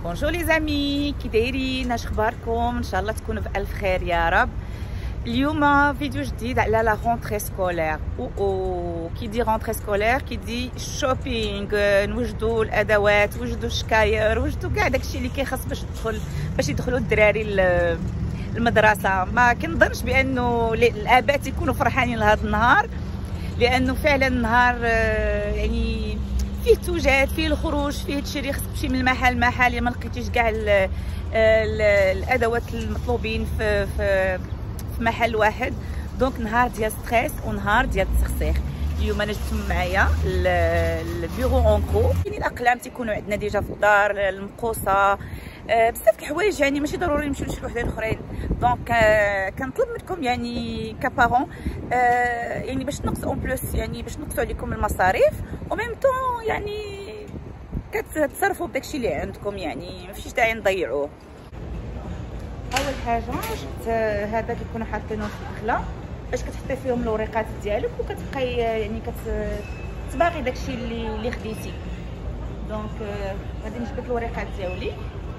بونجور لي زامي، كي دايرين؟ اش اخباركم؟ ان شاء الله تكونوا بألف خير يا رب. اليوم فيديو جديد على لا رونتري سكولير. كي دي رونتري سكولير كي دي شوبينغ، نوجدوا الادوات، وجدوا الشكاير، وجدوا كاع داكشي اللي كيخص باش يدخلوا الدراري المدرسه. ما كنظنش بانه الاباء تيكونوا فرحانين لهذا النهار، لانه فعلا النهار يعني فيه توجات، فيه الخروج، فيه تشري، خصك تمشي من محل لمحل، ما لقيتيش كاع الادوات المطلوبين في محل واحد. دونك نهار ديال ستريس ونهار ديال التسخسيخ. اليوم انا جبت معايا البيرو اون كرو. يعني الاقلام تيكونوا عندنا ديجا في الدار، المقوصه، بزاف د الحوايج، يعني ماشي ضروري نمشيو لشي وحدين اخرين. دونك كنطلب منكم يعني كابارون يعني باش تنقصوا اون بلوس، يعني باش نقصوا عليكم المصاريف، و ميم طون يعني كتصرفوا بداكشي اللي عندكم، يعني مافيش داعي نضيعوه. اول حاجه جبت هذا كيكونوا حاطينه في الدخله باش كتحطي فيهم الوريقات ديالك، وكتبقاي يعني كتباغي داكشي اللي خديتي. دونك غادي نجبد الوريقات ديالي.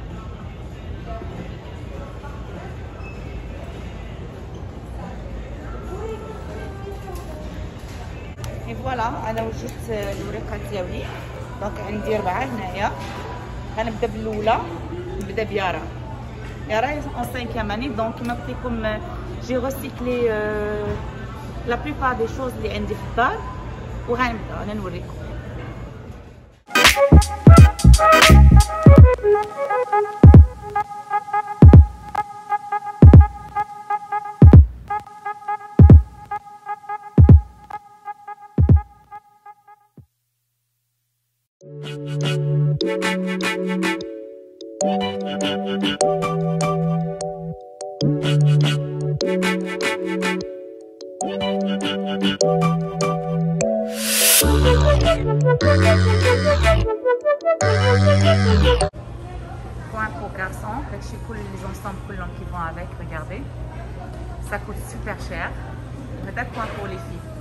اي فوالا، انا وجدت الوريقات ديالي. دونك عندي 4 هنايا. غنبدا بالاولى، نبدا بيارا. يارا اون 5e année. دونك كما قلت لكم جي ريسيكلي لا بليبار دي شوز اللي عندي في الدار، وغنبدا انا نوريكم. Point pour garçon, داكشي كل لي زونسومبل كلهم qui vont avec. Regardez, ça coûte super cher. هذا point pour les filles.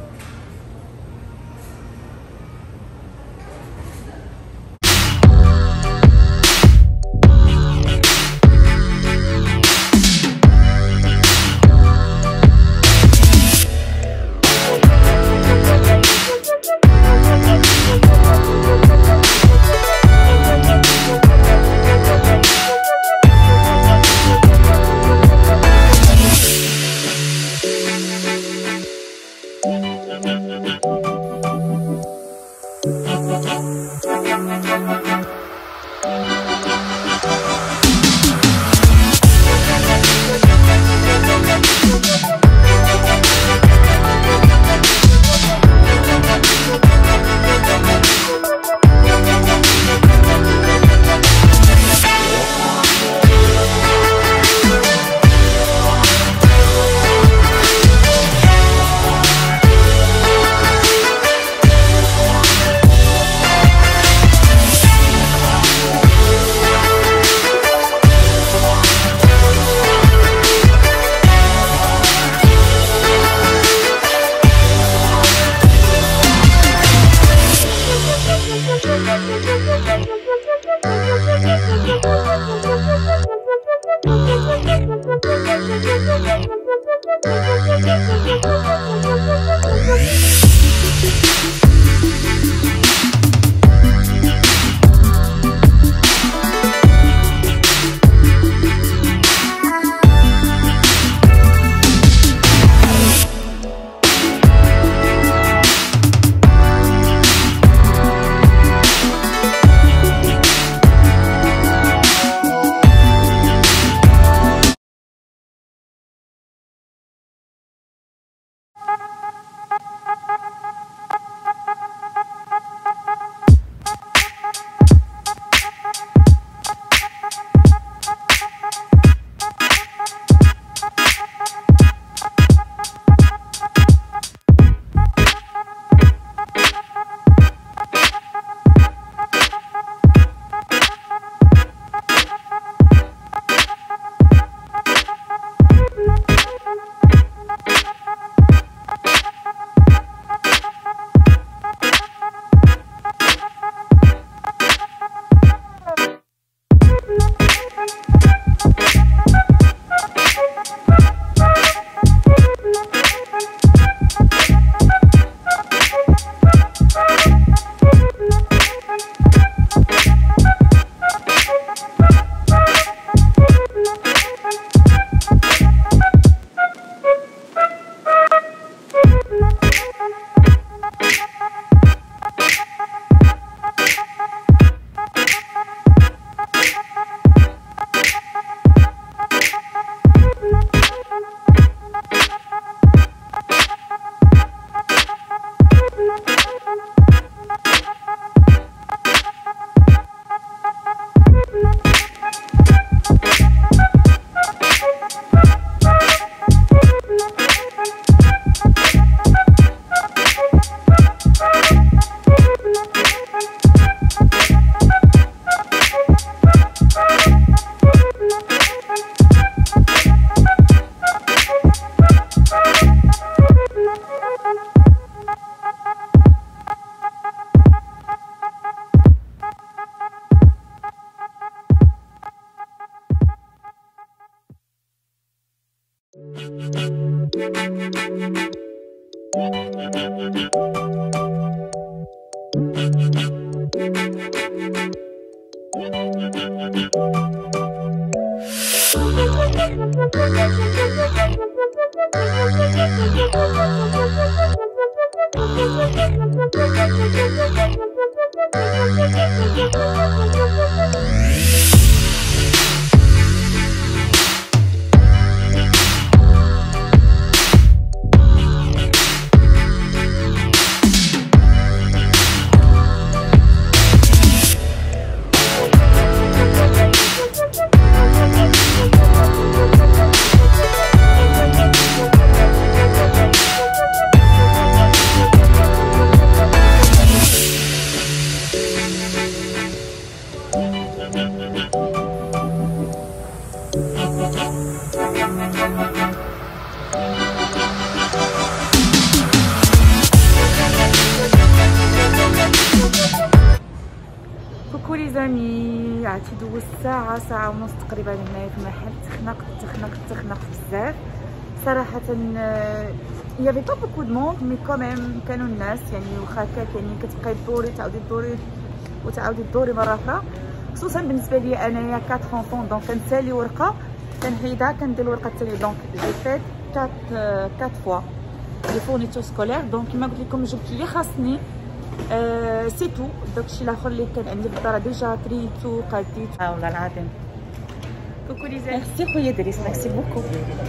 كوكو لي زامي، عرفتي دوزت ساعة ونص تقريبا هنايا في المحل. تخنقت بزاف صراحة. يافي با بوكو دو موند مي كوميم كانوا الناس، يعني واخا هكاك يعني كتبقاي دوري وتعاودي تدوري مرة أخرى، خصوصا بالنسبة لي أنايا 4 enfants دونك كنسالي ورقة كنحيدها كندير الورقة الثانية. دونك جي فيت 4 فوا لي فورنيتور سكولير. دونك كيما قلت لكم جبت اللي خاصني سي تو. داكشي الاخر اللي كان عندي في الدار ديجا تريتو قاديت. والله العظيم. كوكو لي زامي، ميرسي خويا دريس، ميرسي بوكو.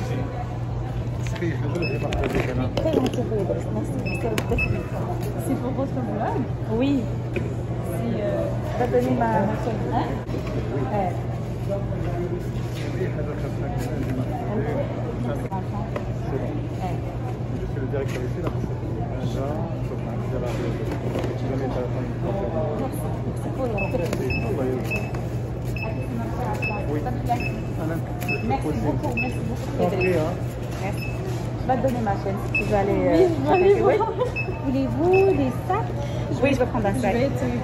Merci خويا دريس، ميرسي بزاف. سي بور فوتر فلوغ. وي سي بدوني ما ها le directeur ici, là, Merci beaucoup, Je vais te donner ma chaîne si tu veux aller. Oui. Voulez-vous des sacs? Oui, je vais prendre un sac.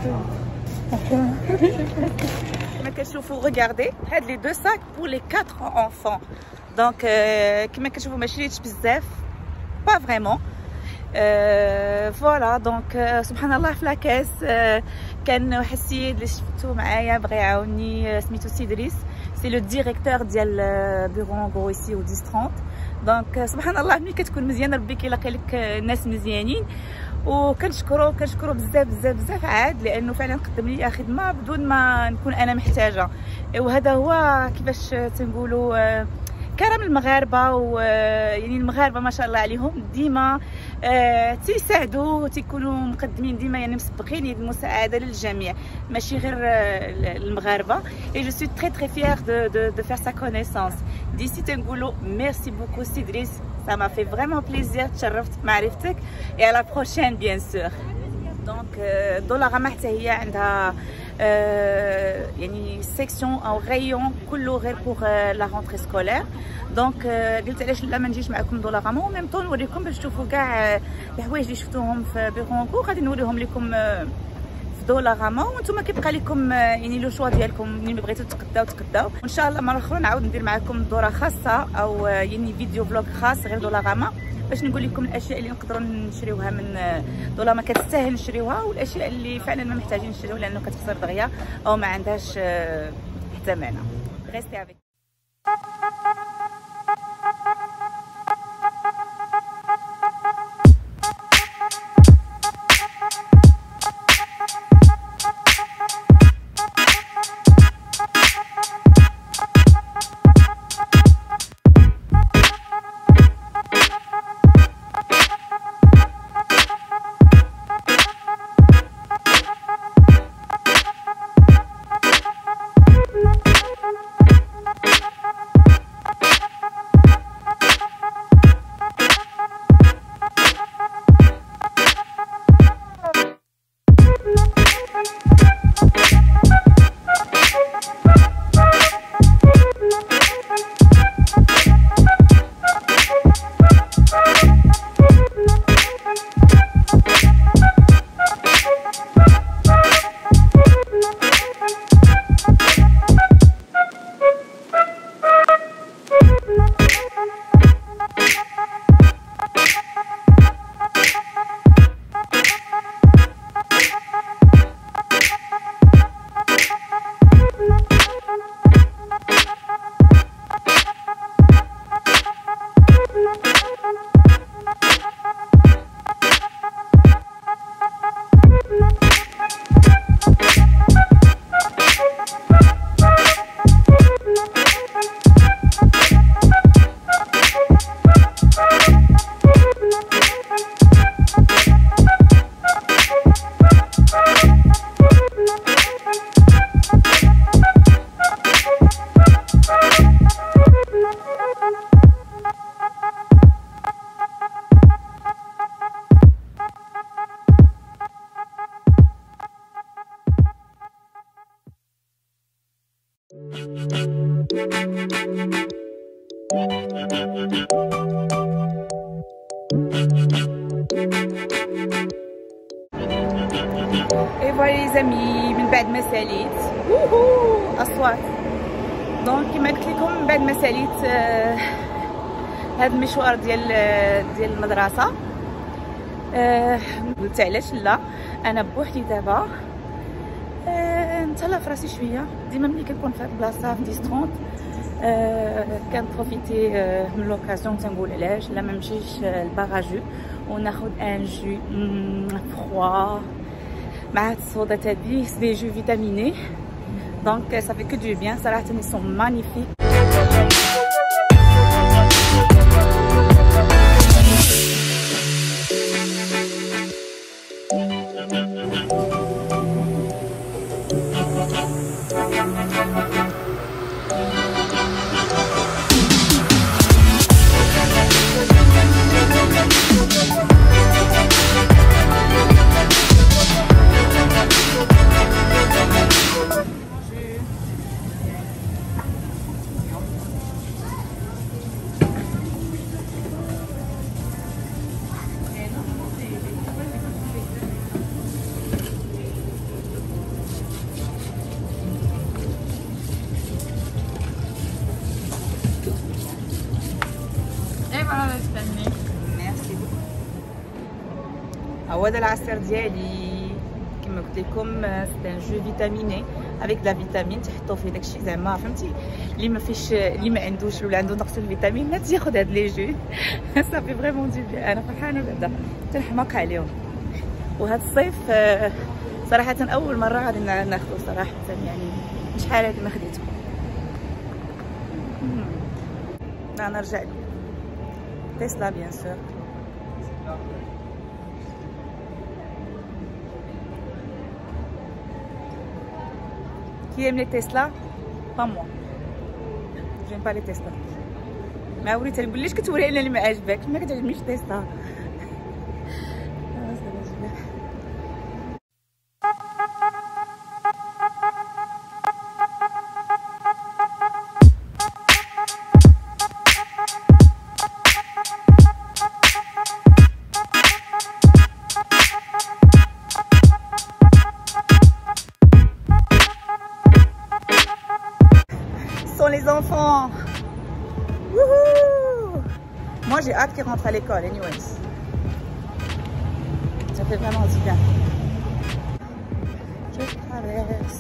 كما كتشوفوا regardez هاد les 2 sacs pour les 4 enfants. Donc كما كتشوفوا ما شريتش بزاف pas vraiment. فوالا دونك سبحان الله في لاكاس كان واحد السيد اللي شفتو معايا بغى يعاوني سميتو سي دريس، سي لو ديريكتور ديال بيرو اونغرو ايسي او 10-30. دونك سبحان الله ملي كتكون مزيان ربي كيلاقي لك ناس مزيانين، وكنشكرو بزاف عاد لانه فعلا قدم لي خدمه بدون ما نكون انا محتاجه. وهذا هو كيفاش تنقولوا كرم المغاربه، ويعني المغاربه ما شاء الله عليهم ديما تيساعدوا تيكونوا مقدمين ديما، يعني مسبقين يد المساعده للجميع ماشي غير المغاربه. et je suis très fière de faire sa connaissance. d'ici تنقولوا merci beaucoup Sidris, ça m'a fait vraiment plaisir، تشرفت بمعرفتك et à la prochaine bien sûr. دونك دولارama حتى هي عندها يعني سيكسيون او غيون كله غير بوغ لا رونتري سكولير. دونك قلت علاش لا ما نجيش معكم دولارama و ميم طون نوريكم باش تشوفوا كاع الحوايج اللي شفتوهم في بيرونكو غادي نوريهم لكم في دولارama، وانتم كيبقى لكم يعني لو شوا ديالكم ملي بغيتو تقداو. وان شاء الله مره اخرى نعاود ندير معكم دوره خاصه او يعني فيديو فلوغ خاص غير دولارama باش نقول لكم الاشياء اللي نقدروا نشريوها من دولارama كتستاهل نشريوها، والاشياء اللي فعلا ما محتاجين نشريوها لانه كتخسر دغيا او ما عندهاش حتى معنى. ريستي افيك. اي فوالا لي زامي من بعد ما ساليت اصوات. دونك كما قلت لكم من بعد ما ساليت هذا المشوار ديال المدرسه، قلت علاش لا انا بوحدي دابا نتهلا في راسي شويه. ديما ملي كنكون في هاد البلاصه في ديسترونت كنبروفيتي من لوكازيون، تنقول علاش لا ما نمشيش للباغاجو وناخذ ان جو فخوا مع هاد الصودا هادي، سي دي جو فيتاميني دونك صافي كو دو بيان صراحه. ils sont magnifiques. هذا العصير ديالي كما قلت لكم سي ان جو فيتاميني افيك لا فيتامين، تحطوا فيه داكشي زعما فهمتي اللي ما فيش اللي ما عندوش ولا عنده نقص الفيتامين لا تاخذ هاد لي جو صافي فريمون دي بيان. انا فرحانه بعدا تنحماق عليهم. وهاد الصيف صراحه اول مره غادي ناخذ صراحه، يعني شحال هادي ما خديته. انا نرجع تسلا بيان سور. Qui aime les Tesla? Pas moi. J'aime pas les Tesla. ما وريت نقول ليش كتوري انا اللي ما عجبك، ما كتعجبنيش تيسلا. Les enfants. Wouhou! Moi j'ai hâte qu'ils rentrent à l'école anyways. Ça fait vraiment du bien. Je traverse.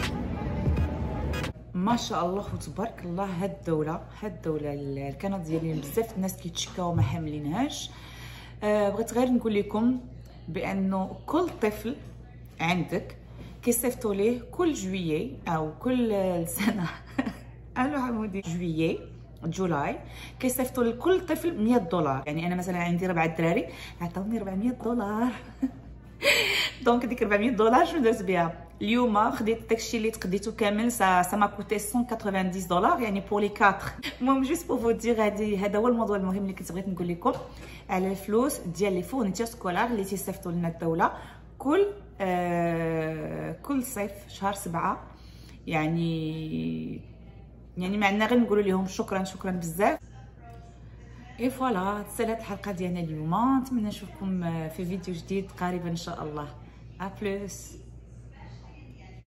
ما شاء الله وتبارك الله. هاد الدولة الكنديين بزاف الناس كيتشكاو ما حاملينهاش. بغيت غير نقول لكم بانه كل طفل عندك كيصيفطوا ليه كل جويي او كل سنة الو حمودي جولاي كيصيفطوا لكل طفل 100 دولار. يعني انا مثلا عندي 4 دراري عطاوني 400 دولار دونك ديك 400 دولار شنو درت بها اليوم؟ خديت داكشي اللي تقديتو كامل سا ما كوتي 190 دولار يعني بور لي 4. المهم جوست بور فو دير هذا هو الموضوع المهم اللي كنت بغيت نقول لكم على الفلوس ديال لي فورنيتور سكولار اللي تيصيفطوا لنا الدوله كل صيف شهر 7. يعني ما عندنا غير نقولوا لهم شكرا بزاف. اي فوالا تسالات الحلقه ديالنا اليوم. نتمنى نشوفكم في فيديو جديد قريبا ان شاء الله. ا بلوس.